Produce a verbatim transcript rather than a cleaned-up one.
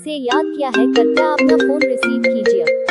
से याद किया है, कृपया अपना फोन रिसीव कीजिए।